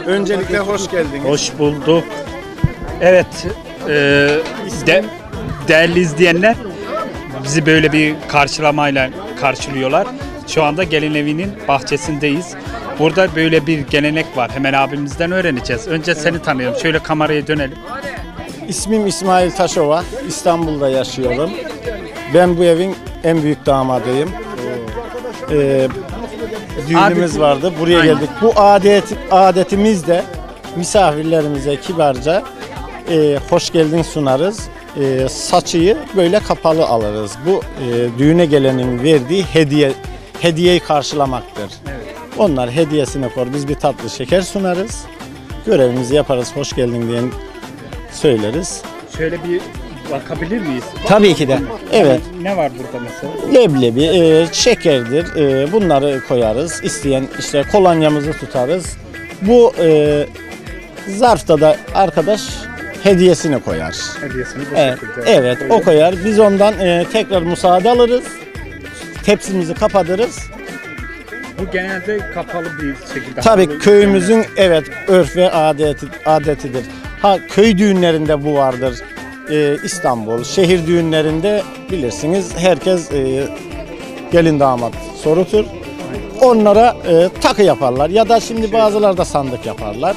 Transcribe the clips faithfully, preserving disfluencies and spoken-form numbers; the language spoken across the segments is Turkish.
Öncelikle hoş geldiniz. Hoş bulduk. Evet, e, de, değerli izleyenler, bizi böyle bir karşılamayla karşılıyorlar. Şu anda gelin evinin bahçesindeyiz. Burada böyle bir gelenek var. Hemen abimizden öğreneceğiz. Önce seni tanıyalım. Şöyle kameraya dönelim. İsmim İsmail Taşova. İstanbul'da yaşıyorum. Ben bu evin en büyük damadıyım. Ee, düğünümüz vardı. Buraya Aynen. geldik. Bu adet adetimiz de misafirlerimize kibarca e, hoş geldin sunarız. E, saçıyı böyle kapalı alırız. Bu e, düğüne gelenin verdiği hediye hediyeyi karşılamaktır. Evet. Onlar hediyesini koyar. Biz bir tatlı şeker sunarız. Görevimizi yaparız. Hoş geldin diye söyleriz. Şöyle bir bakabilir miyiz? Tabii ki de. Evet. Ne var burada mesela? Leblebi, e, şekerdir. E, bunları koyarız. İsteyen işte kolonyamızı tutarız. Bu e, zarfta da arkadaş hediyesini koyar. Hediyesini bu Evet, şekilde. evet o Böyle. koyar. Biz ondan e, tekrar müsaade alırız. Tepsimizi kapatırız. Bu genelde kapalı bir şekilde. Tabii kapalı köyümüzün üzerine. evet örf ve adeti, adetidir. Ha köy düğünlerinde bu vardır. Ee, İstanbul, şehir düğünlerinde bilirsiniz herkes e, gelin damat sorutur. Onlara e, takı yaparlar ya da şimdi bazıları da sandık yaparlar.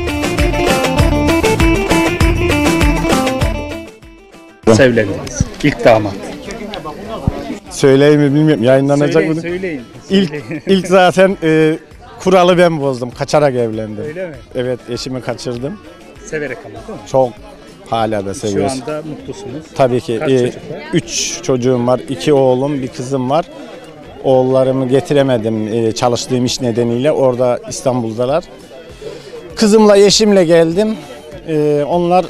Sevlendiniz. İlk damat. Söyleyeyim mi bilmiyorum yayınlanacak Söyleyin, bunu. söyleyin. İlk, Söyleyin. ilk zaten e, kuralı ben bozdum. Kaçarak evlendim. Öyle mi? Evet eşimi kaçırdım. Severek ama değil mi? Çok hala da Şu seviyoruz. anda mutlusunuz. Tabii ki. Kaç e, çocuk var? Üç çocuğum var. İki oğlum, bir kızım var. Oğullarımı getiremedim e, çalıştığım iş nedeniyle. Orada İstanbul'dalar. Kızımla, eşimle geldim. E, onlar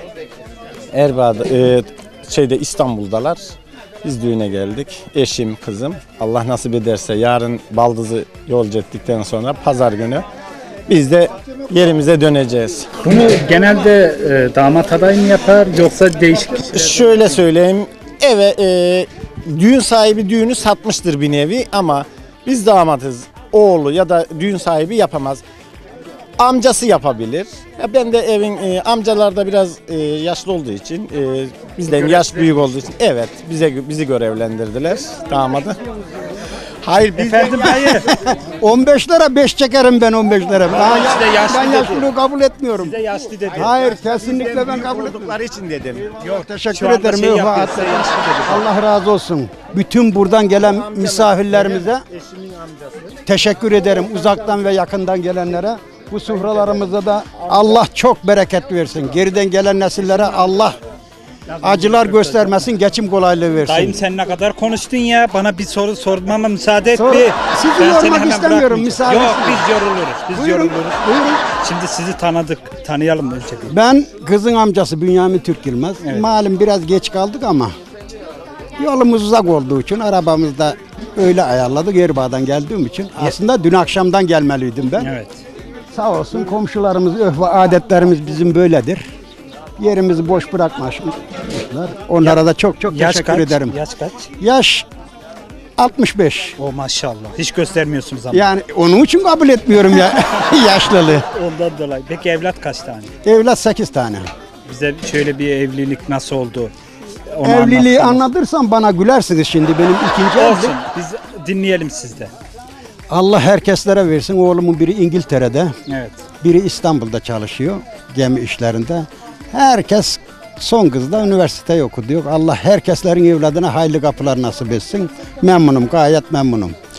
Erbaa'da, e, şeyde İstanbul'dalar. Biz düğüne geldik. Eşim, kızım. Allah nasip ederse yarın baldızı yolcu ettikten sonra pazar günü biz de yerimize döneceğiz. Bunu genelde e, damat adayı mı yapar yoksa değişik kişiler? Şöyle söyleyeyim, eve e, düğün sahibi düğünü satmıştır bir nevi ama biz damatız, oğlu ya da düğün sahibi yapamaz. Amcası yapabilir. Ya ben de evin e, amcalar da biraz e, yaşlı olduğu için, e, bizden yaş büyük olduğu için evet bize bizi görevlendirdiler damadı. Hayır biz Efendim hayır. on beş lira beş çekerim ben on beş lira. Ben, işte yaşlı ben dedi. yaşlılığı kabul etmiyorum. Size yaşlı dedi. Hayır kesinlikle ben kabul etmiyorum. oldukları için dedim. Yok Teşekkür şu anda ederim. şey Yok, yapıyor, ha- size yaşlı dedi. Allah razı olsun. Bütün buradan gelen misafirlerimize teşekkür ederim. Uzaktan ve yakından gelenlere. Bu sofralarımızda da Allah çok bereket versin. Geriden gelen nesillere Allah acılar göstermesin, geçim kolaylığı versin. Dayım sen ne kadar konuştun ya? Bana bir soru sormama müsaade et Sor- bir. Sizi Ben yormak seni hemen istemiyorum, bırakmayacağım. müsaade Yok etsin. biz yoruluruz. Biz Buyurun, yoruluruz. buyurun. Şimdi sizi tanıdık. Tanıyalım önce bir. Ben kızın amcası Bünyamin Türk Yılmaz. Evet. Malum biraz geç kaldık ama yolumuz uzak olduğu için arabamızda öyle ayarladık. Erbaa'dan geldiğim için. Aslında dün akşamdan gelmeliydim ben. Evet. Sağ olsun komşularımız, örf ve adetlerimiz bizim böyledir. Yerimizi boş bırakmamışlar. Onlara da çok çok Yaş teşekkür kaç? ederim. Yaş kaç? Yaş altmış beş. O maşallah. Hiç göstermiyorsunuz ama. Yani onun için kabul etmiyorum ya yaşlılığı. Ondan dolayı. Peki evlat kaç tane? Evlat sekiz tane. Bize şöyle bir evlilik nasıl oldu? Onu Evliliği anlatsana. anlatırsam bana gülersiniz şimdi benim ikinci evlilik. Olsun. Biz dinleyelim sizde. Allah herkeslere versin. Oğlumun biri İngiltere'de, Evet. biri İstanbul'da çalışıyor gemi işlerinde. Herkes son kız da üniversiteyi okudu. Allah herkeslerin evladına hayırlı kapılar nasip etsin. Memnunum, gayet memnunum.